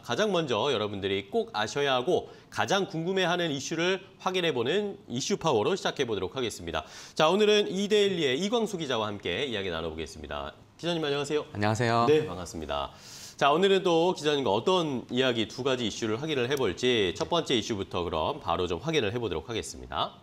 가장 먼저 여러분들이 꼭 아셔야 하고 가장 궁금해하는 이슈를 확인해보는 이슈 파워로 시작해보도록 하겠습니다. 자, 오늘은 이데일리의 이광수 기자와 함께 이야기 나눠보겠습니다. 기자님 안녕하세요. 안녕하세요. 네, 반갑습니다. 자, 오늘은 또 기자님과 어떤 이야기 두 가지 이슈를 확인을 해볼지 첫 번째 이슈부터 그럼 바로 좀 확인을 해보도록 하겠습니다.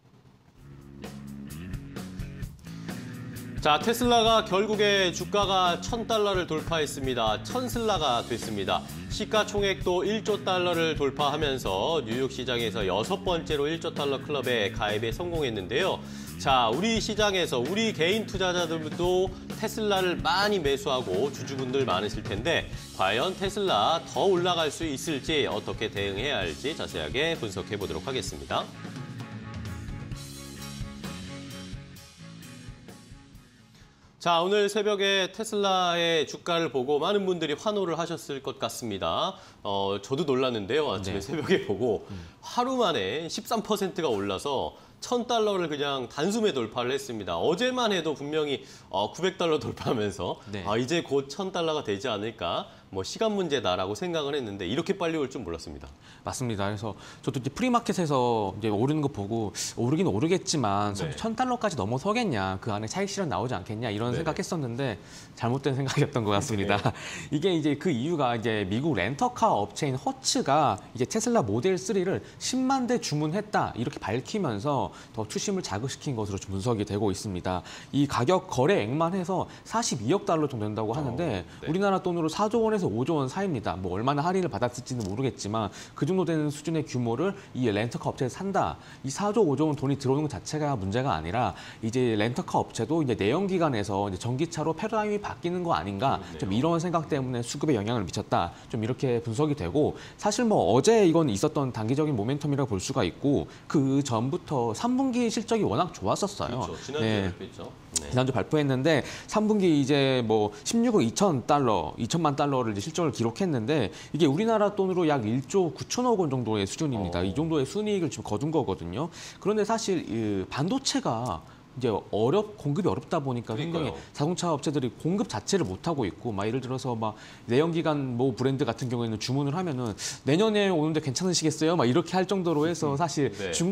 자, 테슬라가 결국에 주가가 $1,000를 돌파했습니다. 천슬라가 됐습니다. 시가총액도 1조 달러를 돌파하면서 뉴욕 시장에서 6번째로 1조 달러 클럽에 가입에 성공했는데요. 자, 우리 시장에서 우리 개인 투자자들도 테슬라를 많이 매수하고 주주분들 많으실 텐데 과연 테슬라 더 올라갈 수 있을지 어떻게 대응해야 할지 자세하게 분석해 보도록 하겠습니다. 자, 오늘 새벽에 테슬라의 주가를 보고 많은 분들이 환호를 하셨을 것 같습니다. 저도 놀랐는데요. 아침에 새벽에 보고 하루 만에 13%가 올라서 $1,000를 그냥 단숨에 돌파를 했습니다. 어제만 해도 분명히 $900 돌파하면서 이제 곧 $1,000가 되지 않을까, 뭐 시간 문제다라고 생각을 했는데 이렇게 빨리 올 줄 몰랐습니다. 맞습니다. 그래서 저도 이제 프리마켓에서 이제 오르는 거 보고 오르긴 오르겠지만 $1,000까지 넘어서겠냐, 그 안에 차익 실현 나오지 않겠냐 이런 생각했었는데 잘못된 생각이었던 것 같습니다. 이게 이제 그 이유가 이제 미국 렌터카 업체인 허츠가 이제 테슬라 모델 3를 10만 대 주문했다 이렇게 밝히면서 더 투심을 자극시킨 것으로 분석이 되고 있습니다. 이 가격 거래액만 해서 $42억 정도 된다고 하는데 우리나라 돈으로 4조 원에서 5조 원 사이입니다. 뭐 얼마나 할인을 받았을지는 모르겠지만 그 정도 되는 수준의 규모를 이 렌터카 업체에서 산다. 이 4조, 5조 원 돈이 들어오는 것 자체가 문제가 아니라 이제 렌터카 업체도 이제 내연기관에서 이제 전기차로 패러다임이 바뀌는 거 아닌가. 좀 이런 생각 때문에 수급에 영향을 미쳤다. 좀 이렇게 분석이 되고 사실 뭐 어제 이건 있었던 단기적인 모멘텀이라고 볼 수가 있고 그 전부터 3분기 실적이 워낙 좋았었어요. 그렇죠. 지난주에 발표했죠. 지난주 발표했는데 3분기 이제 뭐 16억 2천만 달러를 이제 실적을 기록했는데 이게 우리나라 돈으로 약 1조 9천억 원 정도의 수준입니다. 이 정도의 순이익을 지금 거둔 거거든요. 그런데 사실 이 반도체가 이제 공급이 어렵다 보니까 굉장히 자동차 업체들이 공급 자체를 못 하고 있고, 막 예를 들어서 막 내연기관 뭐 브랜드 같은 경우에는 주문을 하면은 내년에 오는데 괜찮으시겠어요? 막 이렇게 할 정도로 해서 사실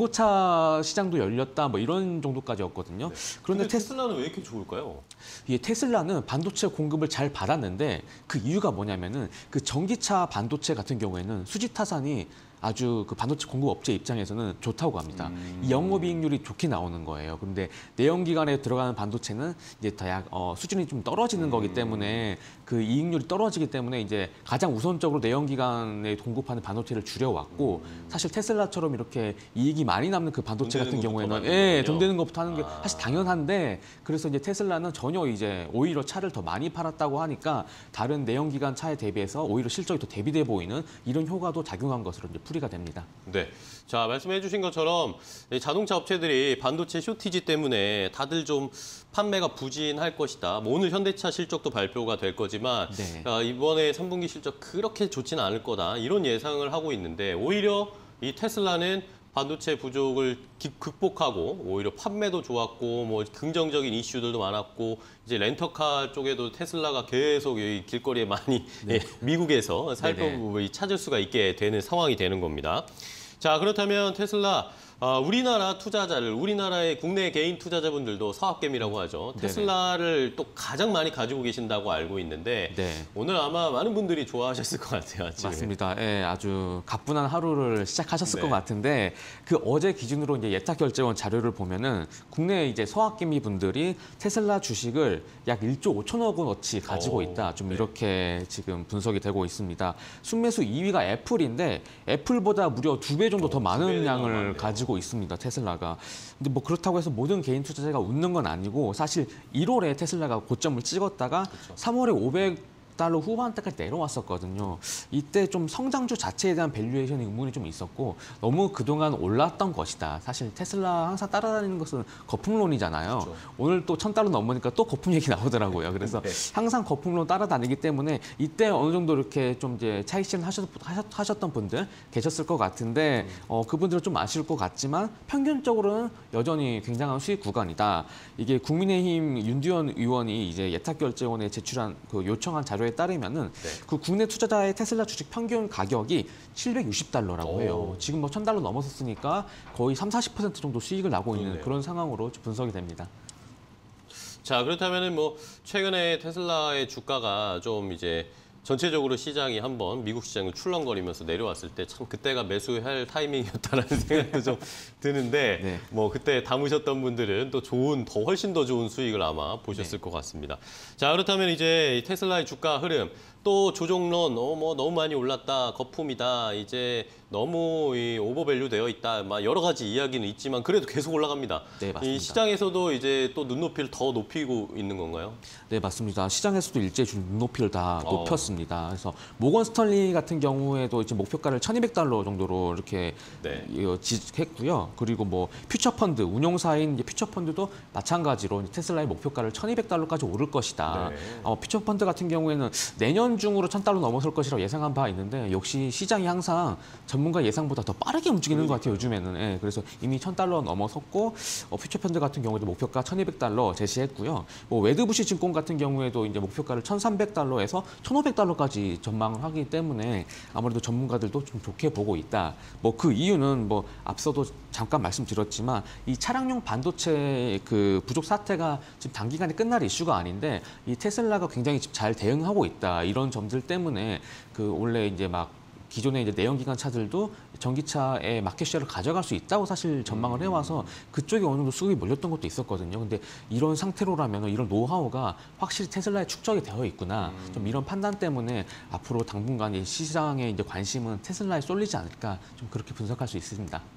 중고차 시장도 열렸다 뭐 이런 정도까지였거든요. 그런데 테슬라는 왜 이렇게 좋을까요? 이 테슬라는 반도체 공급을 잘 받았는데 그 이유가 뭐냐면은 그 전기차 반도체 같은 경우에는 수지타산이 아주 그 반도체 공급 업체 입장에서는 좋다고 합니다. 이 영업이익률이 좋게 나오는 거예요. 그런데 내연기관에 들어가는 반도체는 이제 수준이 좀 떨어지는 거기 때문에 그 이익률이 떨어지기 때문에 이제 가장 우선적으로 내연기관에 공급하는 반도체를 줄여왔고 사실 테슬라처럼 이렇게 이익이 많이 남는 그 반도체 같은 경우에는 돈 되는 것부터 하는 게 사실 당연한데 그래서 이제 테슬라는 전혀 이제 오히려 차를 더 많이 팔았다고 하니까 다른 내연기관 차에 대비해서 오히려 실적이 더 대비돼 보이는 이런 효과도 작용한 것으로 이제 풀이가 됩니다. 네. 자, 말씀해 주신 것처럼 자동차 업체들이 반도체 쇼티지 때문에 다들 좀 판매가 부진할 것이다. 뭐 오늘 현대차 실적도 발표가 될 거지만 이번에 3분기 실적 그렇게 좋지는 않을 거다. 이런 예상을 하고 있는데 오히려 이 테슬라는 반도체 부족을 극복하고 오히려 판매도 좋았고 뭐 긍정적인 이슈들도 많았고 이제 렌터카 쪽에도 테슬라가 계속 여기 길거리에 많이 미국에서 찾을 수가 있게 되는 상황이 되는 겁니다. 자, 그렇다면 테슬라 우리나라 투자자를 우리나라의 국내 개인 투자자분들도 사업개미라고 하죠. 테슬라를 또 가장 많이 가지고 계신다고 알고 있는데 오늘 아마 많은 분들이 좋아하셨을 것 같아요. 아침에. 맞습니다. 예, 아주 가뿐한 하루를 시작하셨을 것 같은데 그 어제 기준으로 이제 예탁결제원 자료를 보면은 국내 이제 소확개미 분들이 테슬라 주식을 약 1조 5천억 원어치 가지고 있다. 좀 이렇게 지금 분석이 되고 있습니다. 순매수 2위가 애플인데 애플보다 무려 2배 정도 더 많은 양을 가지고 있습니다. 테슬라가. 근데 뭐 그렇다고 해서 모든 개인 투자자가 웃는 건 아니고 사실 1월에 테슬라가 고점을 찍었다가 3월에 $500 후반대까지 내려왔었거든요. 이때 좀 성장주 자체에 대한 밸류에이션 의문이 좀 있었고 너무 그동안 올랐던 것이다. 사실 테슬라 항상 따라다니는 것은 거품론이잖아요. 오늘 또 $1,000 넘으니까 또 거품 얘기 나오더라고요. 그래서 항상 거품론 따라다니기 때문에 이때 어느 정도 이렇게 좀 이제 차익 실현 하셨던 분들 계셨을 것 같은데 그분들은 좀 아쉬울 것 같지만 평균적으로는 여전히 굉장한 수익 구간이다. 이게 국민의힘 윤두현 의원이 이제 예탁결제원에 제출한 그 요청한 자료에 발표에 따르면은 그 국내 투자자의 테슬라 주식 평균 가격이 760달러라고 해요. 지금 뭐 1,000달러 넘었었으니까 거의 30-40% 정도 수익을 나고 있는 그런 상황으로 분석이 됩니다. 자, 그렇다면은 뭐 최근에 테슬라의 주가가 좀 이제 전체적으로 시장이 한번 미국 시장을 출렁거리면서 내려왔을 때 참 그때가 매수할 타이밍이었다라는 생각도 좀 드는데 뭐 그때 담으셨던 분들은 또 훨씬 더 좋은 수익을 아마 보셨을 것 같습니다. 자, 그렇다면 이제 테슬라의 주가 흐름 또 조종론 뭐 너무 많이 올랐다, 거품이다, 이제 너무 오버밸류 되어 있다, 막 여러 가지 이야기는 있지만 그래도 계속 올라갑니다. 네, 맞습니다. 이 시장에서도 이제 또 눈높이를 더 높이고 있는 건가요? 네, 맞습니다. 시장에서도 일제히 좀 눈높이를 다 높였습니다. 그래서 모건 스턴리 같은 경우에도 이제 목표가를 1,200달러 정도로 이렇게 지적했고요. 그리고 뭐 퓨처펀드 운용사인 이제 퓨처펀드도 마찬가지로 테슬라의 목표가를 1,200달러까지 오를 것이다. 퓨처펀드 같은 경우에는 내년 중으로 1,000달러 넘어설 것이라고 예상한 바 있는데 역시 시장이 항상 전문가 예상보다 더 빠르게 움직이는 것 같아요, 요즘에는. 예, 그래서 이미 1,000달러 넘어섰고 퓨처펀드 같은 경우에도 목표가 1,200달러 제시했고요. 뭐 웨드부시 증권 같은 경우에도 이제 목표가를 1,300달러에서 1,500달러까지 전망을 하기 때문에 아무래도 전문가들도 좀 좋게 보고 있다. 뭐 그 이유는 뭐 앞서도 잠깐 말씀드렸지만 이 차량용 반도체 그 부족 사태가 지금 단기간에 끝날 이슈가 아닌데 이 테슬라가 굉장히 지금 잘 대응하고 있다. 이런 점들 때문에 그 원래 이제 막 기존의 이제 내연기관 차들도 전기차의 마켓쉐어를 가져갈 수 있다고 사실 전망을 해와서 그쪽에 어느 정도 수급이 몰렸던 것도 있었거든요. 근데 이런 상태로라면 이런 노하우가 확실히 테슬라에 축적이 되어 있구나. 좀 이런 판단 때문에 앞으로 당분간 이 시장의 이제 관심은 테슬라에 쏠리지 않을까 좀 그렇게 분석할 수 있습니다.